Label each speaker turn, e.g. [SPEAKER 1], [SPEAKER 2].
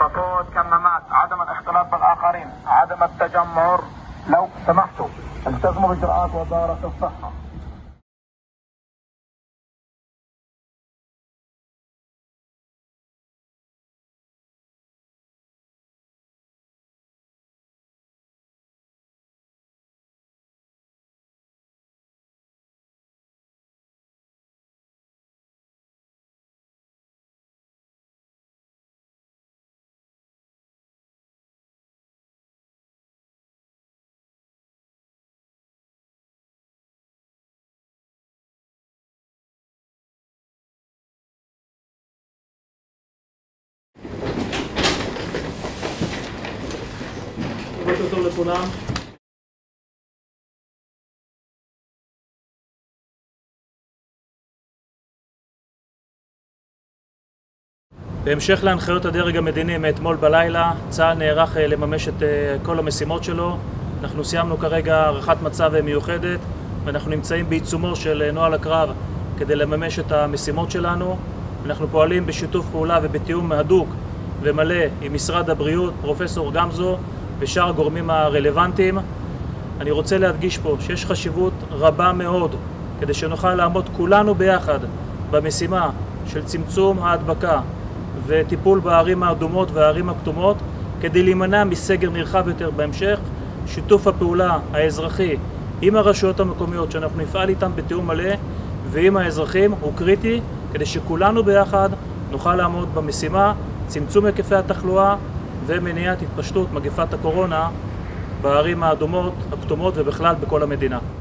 [SPEAKER 1] خطوط كمامات، عدم الاختلاط بالآخرين، عدم التجمهر. لو سمحتوا التزموا بإجراءات وزارة الصحة.
[SPEAKER 2] בוקר טוב לכולם. בהמשך להנחיות הדרג המדיני מאתמול בלילה, צה"ל נערך לממש את כל המשימות שלו. אנחנו סיימנו כרגע הערכת מצב מיוחדת ואנחנו נמצאים בעיצומו של נוהל הקרב כדי לממש את המשימות שלנו. אנחנו פועלים בשיתוף פעולה ובתיאום הדוק ומלא עם משרד הבריאות, פרופסור גמזו ושאר הגורמים הרלוונטיים. אני רוצה להדגיש פה שיש חשיבות רבה מאוד כדי שנוכל לעמוד כולנו ביחד במשימה של צמצום ההדבקה וטיפול בערים האדומות והערים הכתומות כדי להימנע מסגר נרחב יותר בהמשך. שיתוף הפעולה האזרחי עם הרשויות המקומיות שאנחנו נפעל איתם בתיאום מלא ועם האזרחים הוא קריטי כדי שכולנו ביחד נוכל לעמוד במשימה צמצום היקפי התחלואה ומניעת התפשטות מגפת הקורונה בערים האדומות, הכתומות ובכלל בכל המדינה.